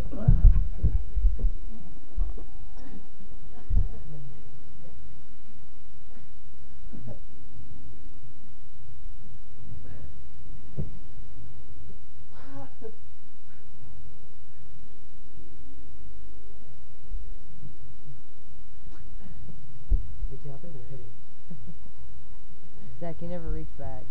Tap it or hit it? Zach, you never reach back.